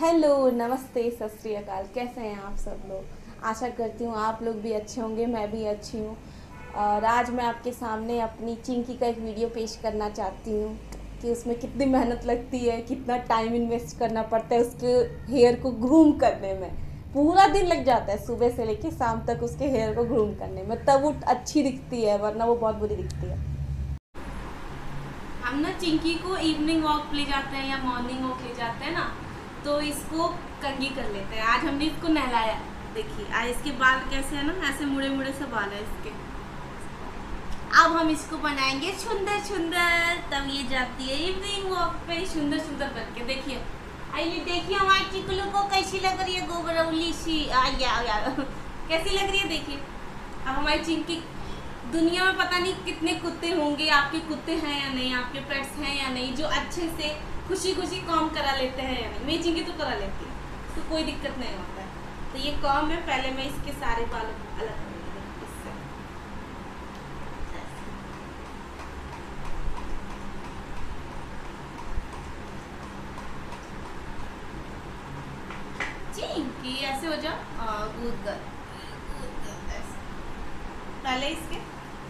Hello, नमस्ते, सत श्री अकाल। कैसे हैं आप सब लोग? आशा करती हूँ आप लोग भी अच्छे होंगे, मैं भी अच्छी हूँ। और आज मैं आपके सामने अपनी चिंकी का एक वीडियो पेश करना चाहती हूँ कि उसमें कितनी मेहनत लगती है, कितना टाइम इन्वेस्ट करना पड़ता है उसके हेयर को ग्रूम करने में। पूरा दिन लग जाता है सुबह से लेकर शाम तक उसके हेयर को ग्रूम करने में, तब वो अच्छी दिखती है, वरना वो बहुत बुरी दिखती है। हम ना चिंकी को इवनिंग वॉक ले जाते हैं या मॉर्निंग वॉक ले जाते हैं ना, तो इसको कंघी कर लेते हैं। आज हमने इसको नहलाया, देखिए आज इसके बाल कैसे है ना, ऐसे मुड़े मुड़े से बाल है इसके। अब हम इसको बनाएंगे सुंदर सुंदर, तब ये जाती है इवनिंग वॉक पे सुंदर सुंदर करके। देखिए आइए, देखिए हमारी चिकलू को कैसी लग रही है, गोबरौली सी कैसी लग रही है। देखिए अब हमारी चिंकी, दुनिया में पता नहीं कितने कुत्ते होंगे, आपके कुत्ते हैं या नहीं, आपके पेट्स हैं या नहीं, जो अच्छे से खुशी खुशी काम करा लेते हैं या नहीं। मेरी चिंकी तो करा लेती है, तो कोई दिक्कत नहीं होता है। तो ये काम है, पहले मैं इसके सारे बाल अलग करूँगी इससे। चिंकी ऐसे हो जाओ, गुड गर्ल, ऐसे पहले इसके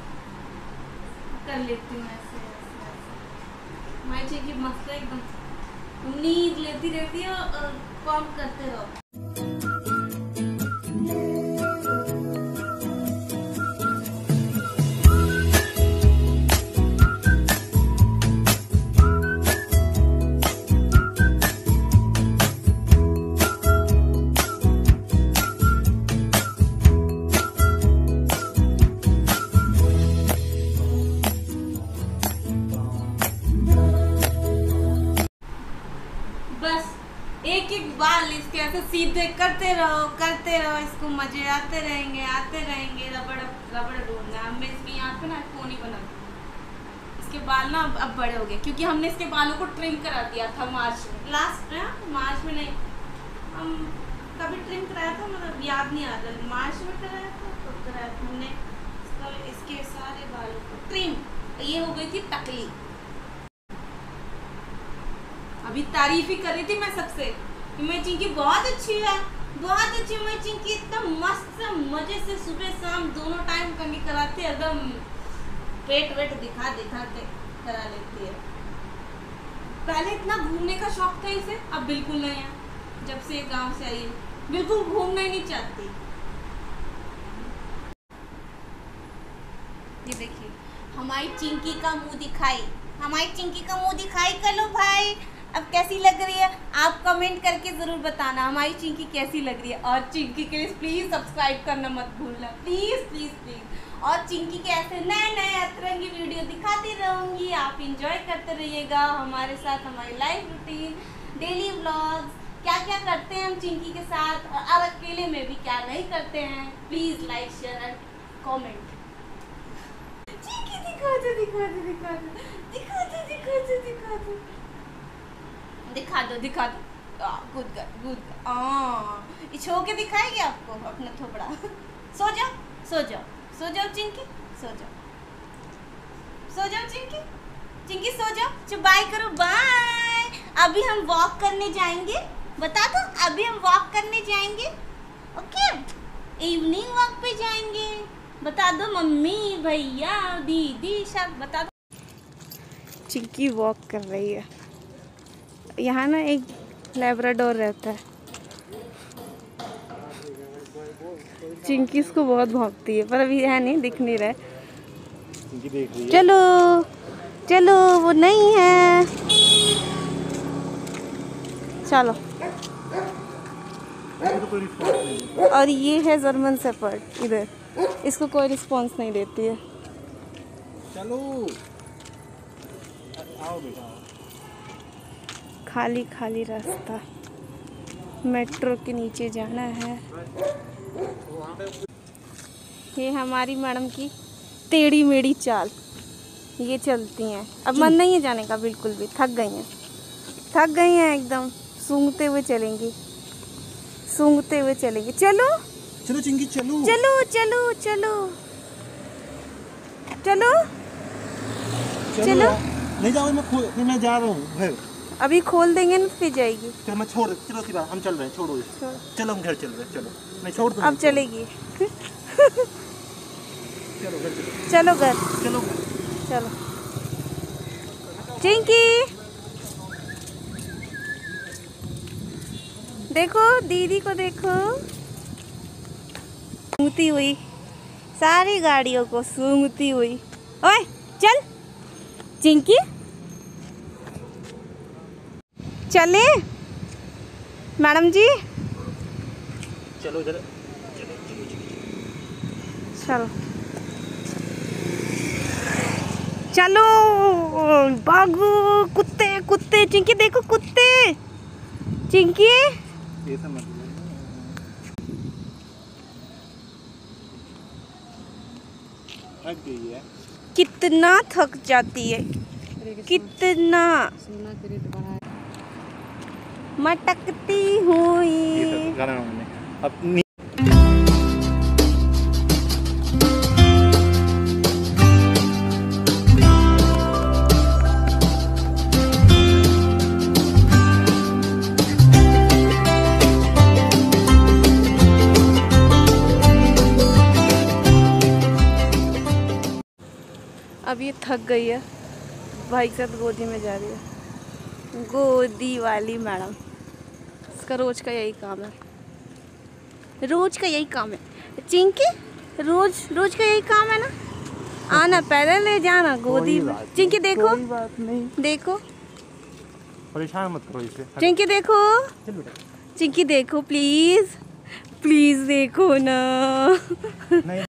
कर लेती हूँ ऐसे ऐसे। हमारी चिंकी मस्त है एकदम, नींद लेती रहती है और काम करते रहो। बस एक एक बाल इसके ऐसे सीधे करते रहो, इसको मजे आते रहेंगे। रबड़ रबड़ ढूंढना है। मैं इसके यहाँ पे ना कोनी बना दूँ। इसके बाल ना अब बड़े हो गए, क्योंकि हमने इसके बालों को ट्रिम करा दिया था मार्च में, लास्ट में, मार्च में नहीं, हम कभी ट्रिम कराया था, मतलब याद नहीं आ रहा, मार्च में कराया था, तो कराया था हमने इसके सारे बालों को ट्रिम। ये हो गई थी टकली। अभी तारीफ ही कर रही थी मैं सबसे कि मेरी चिंकी बहुत अच्छी है, बहुत अच्छी। मेरी चिंकी इतना मस्त मजे से सुबह शाम दोनों टाइम कंघी कराती है, एकदम पेट वेट दिखा के करा लेती है। पहले इतना घूमने का शौक था इसे, अब बिल्कुल नहीं है। जब से गांव से आई है बिल्कुल घूमना ही नहीं चाहती। ये देखिए हमारी चिंकी का मुंह दिखाई, कर लो भाई। अब कैसी लग रही है आप कमेंट करके ज़रूर बताना हमारी चिंकी कैसी लग रही है। और चिंकी के लिए प्लीज़ सब्सक्राइब करना मत भूलना, प्लीज़ प्लीज़ प्लीज़। और चिंकी के ऐसे नए नए अतरंगी वीडियो दिखाती रहूँगी, आप इंजॉय करते रहिएगा हमारे साथ, हमारी लाइफ रूटीन, डेली व्लॉग्स, क्या क्या करते हैं हम चिंकी के साथ और अकेले में भी क्या नहीं करते हैं। Please like share and comment. Chinki दिखा दो, दिखा दो, दिखा दो, दिखा दो, दिखा दो, दिखा दो, दिखा दो, दिखा दो। Good girl, good girl. छो के दिखाएगी आपको अपना थोपड़ा। सो जाओ, सो जाओ, सो जाओ चिंकी, सो जाओ, सो जाओ चिंकी, चिंकी सो जाओ। चलो बाय करो, बाय। अभी हम वॉक करने जाएंगे, बता दो, अभी हम वॉक करने जाएंगे, ओके? इवनिंग वॉक पे जाएंगे, बता दो मम्मी, भैया, दीदी, सब बता दो। चिंकी वॉक कर रही है। यहाँ ना एक लैब्राडोर रहता है, चिंकी इसको बहुत भौंकती है, पर अभी है नहीं, दिख नहीं रहा है। चलो चलो, वो नहीं है, चलो। और ये है जर्मन शेफर्ड, इधर इसको कोई रिस्पॉन्स नहीं देती है। चलो आओ बेटा, खाली खाली रास्ता, मेट्रो के नीचे जाना है। ये हमारी मैडम की टेढ़ी मेढ़ी चाल, ये चलती हैं। अब मन नहीं है जाने का बिल्कुल भी, थक गई हैं एकदम, सूंघते हुए चलेंगी, चलो चलो चिंकी, चलो चलो चलो चलो चलो चलो। नहीं जाओ, मैं जा रहा हूँ घर। अभी खोल देंगे ना फिर जाएगी। चलो मैं छोड़, चलो सिवा हम चल रहे हैं, छोड़ो इसे। चलो हम घर चल रहे हैं, चलो नहीं छोड़ दो। अब चलेगी। चलो घर चलो, चलो घर, चलो चलो। चिंकी देखो, दीदी को देखो, सूंघती हुई, सारी गाड़ियों को सूंघती हुई। ओए चल चिंकी, चले मैडम जी, चलो इधर, चलो चलो भागो। कुत्ते कुत्ते, चिंकी देखो कुत्ते, चिंकी ये सब मत थक गई है। कितना थक जाती है, कितना मटकती हुई। ये सब गाना हमने अपनी अब ये थक गई है, भाई के साथ गोदी में जा रही है। गोदी वाली मैडम, इसका रोज का यही काम है, रोज का यही काम है। चिंकी रोज रोज का यही काम है ना, आना पैदल ले जाना गोदी में। चिंकी देखो, कोई बात नहीं, देखो परेशान मत करो इसे। चिंकी देखो, चल बेटा, चिंकी देखो प्लीज, प्लीज देखो ना। नहीं